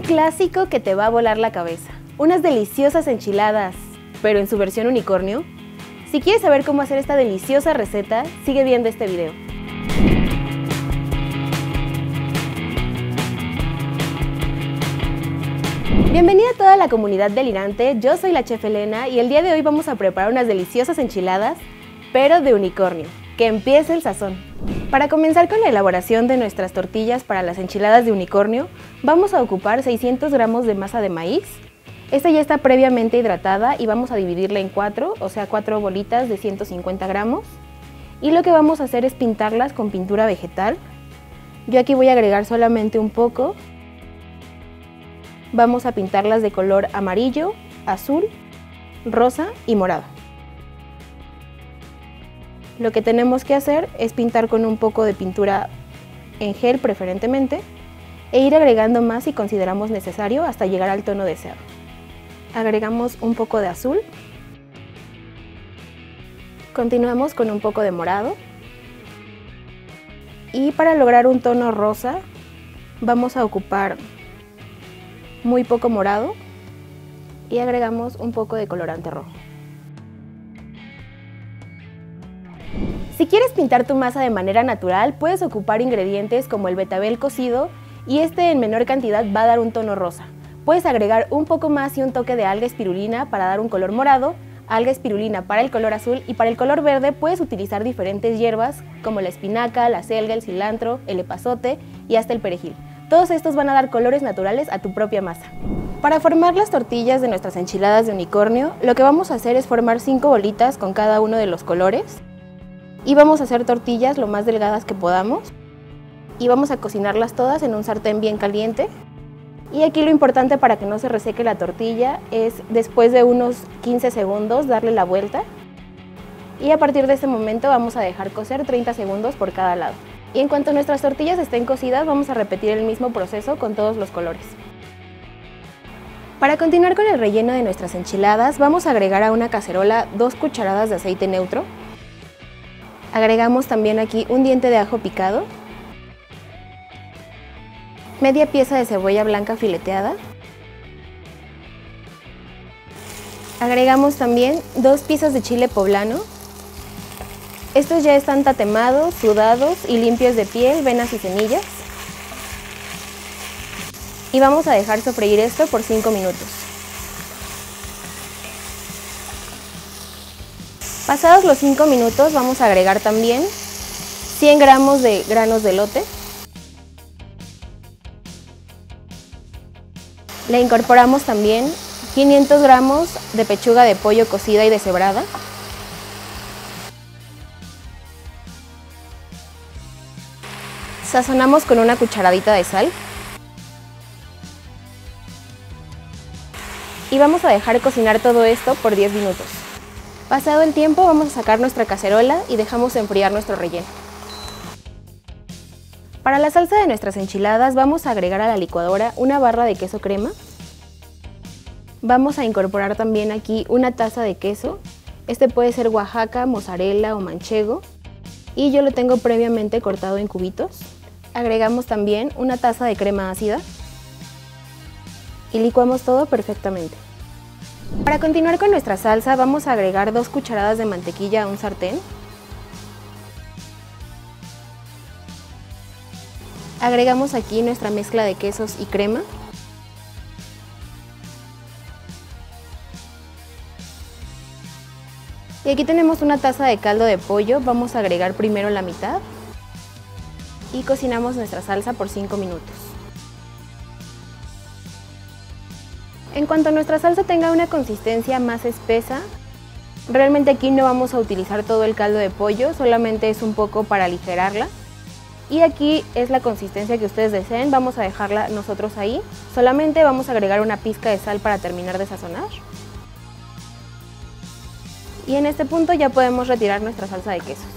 clásico que te va a volar la cabeza. Unas deliciosas enchiladas, pero en su versión unicornio. Si quieres saber cómo hacer esta deliciosa receta, sigue viendo este video. Bienvenida a toda la comunidad delirante, yo soy la chef Elena y el día de hoy vamos a preparar unas deliciosas enchiladas, pero de unicornio. Que empiece el sazón. Para comenzar con la elaboración de nuestras tortillas para las enchiladas de unicornio, vamos a ocupar 600 gramos de masa de maíz. Esta ya está previamente hidratada y vamos a dividirla en 4, o sea 4 bolitas de 150 gramos. Y lo que vamos a hacer es pintarlas con pintura vegetal. Yo aquí voy a agregar solamente un poco. Vamos a pintarlas de color amarillo, azul, rosa y morado. Lo que tenemos que hacer es pintar con un poco de pintura en gel preferentemente e ir agregando más si consideramos necesario hasta llegar al tono deseado. Agregamos un poco de azul, continuamos con un poco de morado y para lograr un tono rosa vamos a ocupar muy poco morado y agregamos un poco de colorante rojo. Si quieres pintar tu masa de manera natural, puedes ocupar ingredientes como el betabel cocido y este en menor cantidad va a dar un tono rosa. Puedes agregar un poco más y un toque de alga espirulina para dar un color morado, alga espirulina para el color azul y para el color verde puedes utilizar diferentes hierbas como la espinaca, la selga, el cilantro, el epazote y hasta el perejil. Todos estos van a dar colores naturales a tu propia masa. Para formar las tortillas de nuestras enchiladas de unicornio, lo que vamos a hacer es formar 5 bolitas con cada uno de los colores. Y vamos a hacer tortillas lo más delgadas que podamos y vamos a cocinarlas todas en un sartén bien caliente. Y aquí lo importante para que no se reseque la tortilla es después de unos 15 segundos darle la vuelta y a partir de este momento vamos a dejar cocer 30 segundos por cada lado. Y en cuanto nuestras tortillas estén cocidas vamos a repetir el mismo proceso con todos los colores. Para continuar con el relleno de nuestras enchiladas vamos a agregar a una cacerola 2 cucharadas de aceite neutro. Agregamos también aquí un diente de ajo picado, media pieza de cebolla blanca fileteada, agregamos también 2 piezas de chile poblano. Estos ya están tatemados, sudados y limpios de piel, venas y semillas. Y vamos a dejar sofreír esto por 5 minutos. Pasados los 5 minutos vamos a agregar también 100 gramos de granos de elote. Le incorporamos también 500 gramos de pechuga de pollo cocida y deshebrada. Sazonamos con una cucharadita de sal. Y vamos a dejar cocinar todo esto por 10 minutos. Pasado el tiempo vamos a sacar nuestra cacerola y dejamos enfriar nuestro relleno. Para la salsa de nuestras enchiladas vamos a agregar a la licuadora una barra de queso crema. Vamos a incorporar también aquí una taza de queso. Este puede ser Oaxaca, mozzarella o manchego. Y yo lo tengo previamente cortado en cubitos. Agregamos también una taza de crema ácida. Y licuamos todo perfectamente. Para continuar con nuestra salsa vamos a agregar 2 cucharadas de mantequilla a un sartén. Agregamos aquí nuestra mezcla de quesos y crema. Y aquí tenemos una taza de caldo de pollo, vamos a agregar primero la mitad y cocinamos nuestra salsa por 5 minutos. En cuanto nuestra salsa tenga una consistencia más espesa, realmente aquí no vamos a utilizar todo el caldo de pollo, solamente es un poco para aligerarla. Y aquí es la consistencia que ustedes deseen, vamos a dejarla nosotros ahí. Solamente vamos a agregar una pizca de sal para terminar de sazonar. Y en este punto ya podemos retirar nuestra salsa de quesos.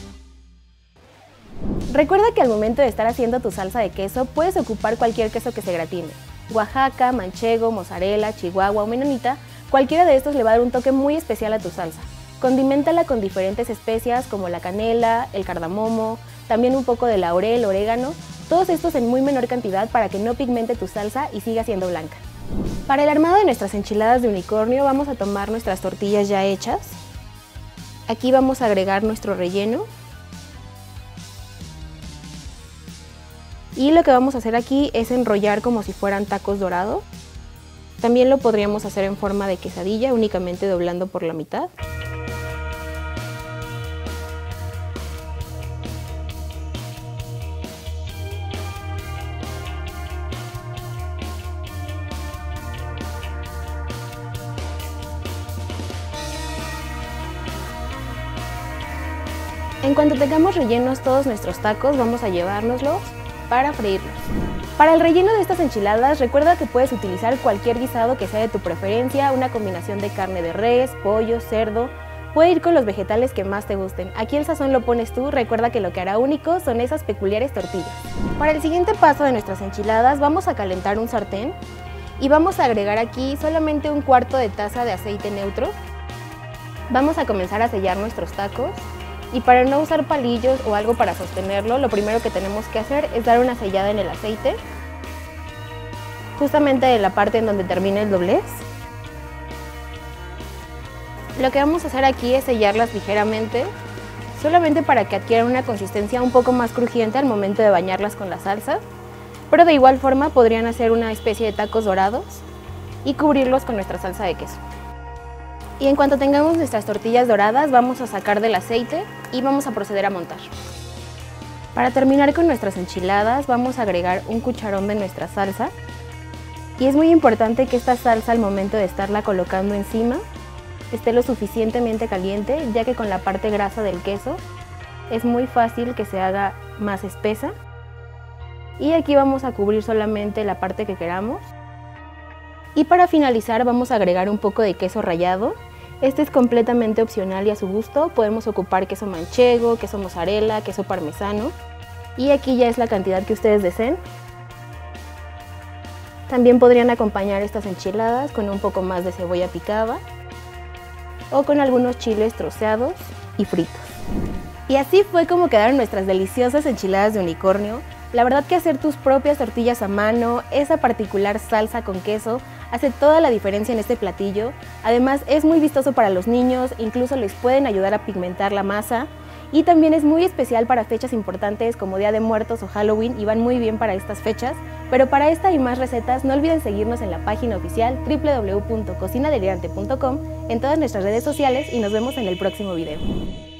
Recuerda que al momento de estar haciendo tu salsa de queso, puedes ocupar cualquier queso que se gratine. Oaxaca, manchego, mozzarella, chihuahua o menonita, cualquiera de estos le va a dar un toque muy especial a tu salsa. Condiméntala con diferentes especias como la canela, el cardamomo, también un poco de laurel, orégano Todos estos en muy menor cantidad para que no pigmente tu salsa y siga siendo blanca. Para el armado de nuestras enchiladas de unicornio vamos a tomar nuestras tortillas ya hechas. Aquí vamos a agregar nuestro relleno. Y lo que vamos a hacer aquí es enrollar como si fueran tacos dorados. También lo podríamos hacer en forma de quesadilla, únicamente doblando por la mitad. En cuanto tengamos rellenos todos nuestros tacos, vamos a llevárnoslos para freírlos. Para el relleno de estas enchiladas, recuerda que puedes utilizar cualquier guisado que sea de tu preferencia, una combinación de carne de res, pollo, cerdo. Puede ir con los vegetales que más te gusten. Aquí el sazón lo pones tú, recuerda que lo que hará único son esas peculiares tortillas. Para el siguiente paso de nuestras enchiladas, vamos a calentar un sartén y vamos a agregar aquí solamente 1/4 de taza de aceite neutro. Vamos a comenzar a sellar nuestros tacos. Y para no usar palillos o algo para sostenerlo, lo primero que tenemos que hacer es dar una sellada en el aceite, justamente en la parte en donde termina el doblez. Lo que vamos a hacer aquí es sellarlas ligeramente, solamente para que adquieran una consistencia un poco más crujiente al momento de bañarlas con la salsa, pero de igual forma podrían hacer una especie de tacos dorados y cubrirlos con nuestra salsa de queso. Y en cuanto tengamos nuestras tortillas doradas, vamos a sacar del aceite y vamos a proceder a montar. Para terminar con nuestras enchiladas, vamos a agregar 1 cucharón de nuestra salsa. Y es muy importante que esta salsa, al momento de estarla colocando encima, esté lo suficientemente caliente, ya que con la parte grasa del queso es muy fácil que se haga más espesa. Y aquí vamos a cubrir solamente la parte que queramos. Y para finalizar vamos a agregar un poco de queso rallado. Este es completamente opcional y a su gusto. Podemos ocupar queso manchego, queso mozzarella, queso parmesano. Y aquí ya es la cantidad que ustedes deseen. También podrían acompañar estas enchiladas con un poco más de cebolla picada o con algunos chiles troceados y fritos. Y así fue como quedaron nuestras deliciosas enchiladas de unicornio. La verdad que hacer tus propias tortillas a mano, esa particular salsa con queso, hace toda la diferencia en este platillo. Además es muy vistoso para los niños, incluso les pueden ayudar a pigmentar la masa. Y también es muy especial para fechas importantes como Día de Muertos o Halloween y van muy bien para estas fechas. Pero para esta y más recetas no olviden seguirnos en la página oficial www.cocinadelirante.com, en todas nuestras redes sociales y nos vemos en el próximo video.